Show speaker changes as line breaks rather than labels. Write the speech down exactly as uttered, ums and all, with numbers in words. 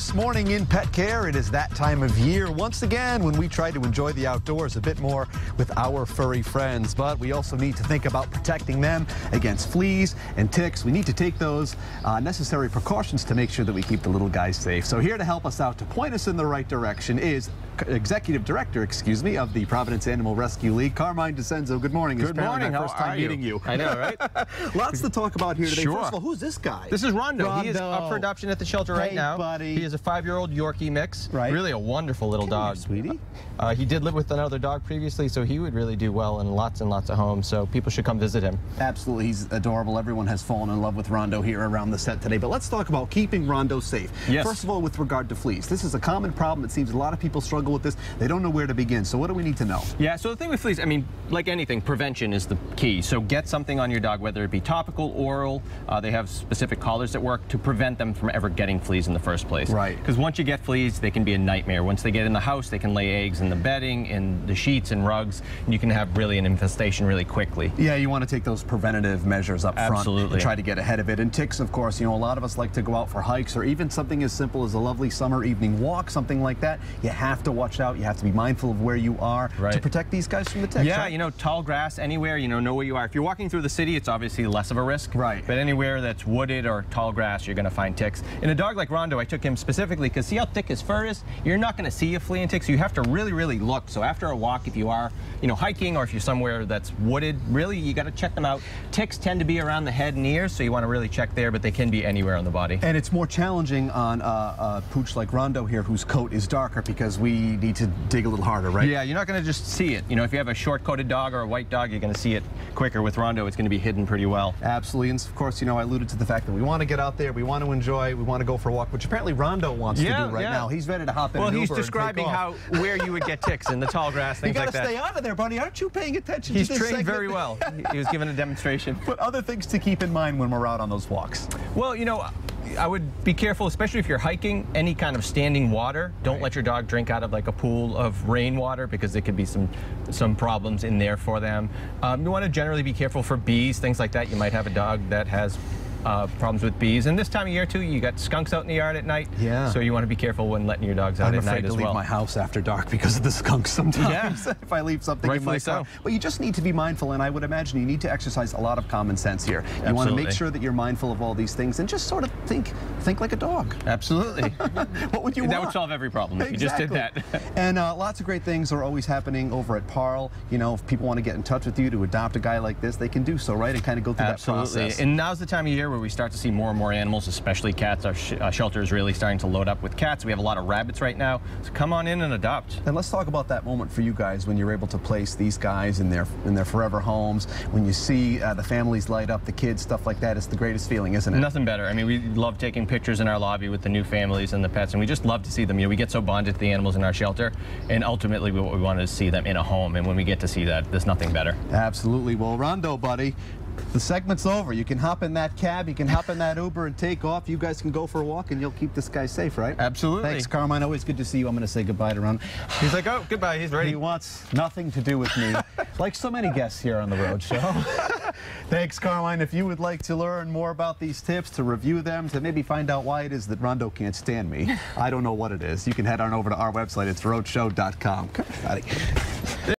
This morning in Pet Care, it is that time of year once again when we try to enjoy the outdoors a bit more with our furry friends. But we also need to think about protecting them against fleas and ticks. We need to take those uh, necessary precautions to make sure that we keep the little guys safe. So here to help us out, to point us in the right direction, is Executive Director, excuse me, of the Providence Animal Rescue League, Carmine DeCenzo. Good morning.
Good morning.
My
How
first time
are you?
meeting you.
I know, right?
Lots to talk about here today.
Sure.
First of all, who's this guy?
This is Rondo.
Rondo.
He is up for adoption at the shelter right
Hey,
now.
buddy.
He is a five-year-old Yorkie mix.
Right.
Really a wonderful little
Come
dog.
here, sweetie.
Uh, he did live with another dog previously, so he would really do well in lots and lots of homes. So people should come visit him.
Absolutely. He's adorable. Everyone has fallen in love with Rondo here around the set today. But let's talk about keeping Rondo safe.
Yes.
First of all, with regard to fleas, this is a common problem. It seems a lot of people struggle with this. They don't know where to begin. So what do we need to know?
Yeah, so the thing with fleas, I mean, like anything, prevention is the key. So get something on your dog, whether it be topical, oral. Uh, they have specific collars that work to prevent them from ever getting fleas in the first place.
Right.
Because once you get fleas, they can be a nightmare. Once they get in the house, they can lay eggs in the bedding, in the sheets and rugs, and you can have really an infestation really quickly.
Yeah, you want to take those preventative measures up front.
Absolutely.
And try to get ahead of it. And ticks, of course, you know, a lot of us like to go out for hikes or even something as simple as a lovely summer evening walk, something like that. You have to watch out. You have to be mindful of where you are
right.
to protect these guys from the ticks.
Yeah,
right?
you know, tall grass anywhere, you know, know where you are. If you're walking through the city, it's obviously less of a risk.
Right.
But anywhere that's wooded or tall grass, you're going to find ticks. In a dog like Rondo, I took him specifically because see how thick his fur is? You're not going to see a flea and tick, so you have to really, really look. So after a walk, if you are, you know, hiking or if you're somewhere that's wooded, really, you got to check them out. Ticks tend to be around the head and ears, so you want to really check there, but they can be anywhere on the body.
And it's more challenging on uh, a pooch like Rondo here, whose coat is darker, because we need to dig a little harder, right?
Yeah, you're not going to just see it. You know, if you have a short-coated dog or a white dog, you're going to see it quicker. With Rondo, it's going to be hidden pretty well.
Absolutely. And of course, you know, I alluded to the fact that we want to get out there, we want to enjoy, we want to go for a walk, which apparently Rondo wants
yeah,
to do right
yeah.
now. He's ready to hop in
well,
an
he's
Uber
describing
and take
how
off.
where you would get ticks in the tall grass, things
you
like that.
You got to stay out of there, buddy. Aren't you paying attention
He's
to this
trained
segment?
very well. He was given a demonstration.
But other things to keep in mind when we're out on those walks?
Well, you know, I would be careful, especially if you're hiking, any kind of standing water. Don't
right.
let your dog drink out of like a pool of rainwater because there could be some some problems in there for them. Um, you want to generally be careful for bees, things like that. You might have a dog that has Uh, problems with bees, and this time of year too, you got skunks out in the yard at night.
Yeah.
So you want to be careful when letting your dogs out
I'm
at night
afraid to
as
leave
well.
my house after dark because of the skunks sometimes.
Yeah.
If I leave something in my
Rightfully
car.
so.
But you just need to be mindful, and I would imagine you need to exercise a lot of common sense here. You
Absolutely.
want to make sure that you're mindful of all these things and just sort of think, think like a dog.
Absolutely.
What would you
that
want?
would solve every problem if
Exactly.
you just did that.
And uh, lots of great things are always happening over at P A R L. You know, if people want to get in touch with you to adopt a guy like this, they can do so, right? And kind of go through
Absolutely.
that process.
And now's the time of year where we start to see more and more animals, especially cats. Our sh uh, shelter is really starting to load up with cats. We have a lot of rabbits right now. So come on in and adopt.
And let's talk about that moment for you guys when you're able to place these guys in their in their forever homes. When you see uh, the families light up, the kids, stuff like that, it's the greatest feeling, isn't it?
Nothing better. I mean, we love taking pictures in our lobby with the new families and the pets, and we just love to see them. You know, we get so bonded to the animals in our shelter, and ultimately what we want is to see them in a home. And when we get to see that, there's nothing better.
Absolutely. Well, Rondo, buddy, the segment's over. You can hop in that cab, you can hop in that Uber and take off. You guys can go for a walk and you'll keep this guy safe, right?
Absolutely.
Thanks, Carmine. Always good to see you. I'm going to say goodbye to Rondo.
He's like, oh, goodbye. He's ready.
He wants nothing to do with me, like so many guests here on the Rhode Show. Thanks, Carmine. If you would like to learn more about these tips, to review them, to maybe find out why it is that Rondo can't stand me, I don't know what it is, you can head on over to our website. It's rhode show dot com. Come on, buddy.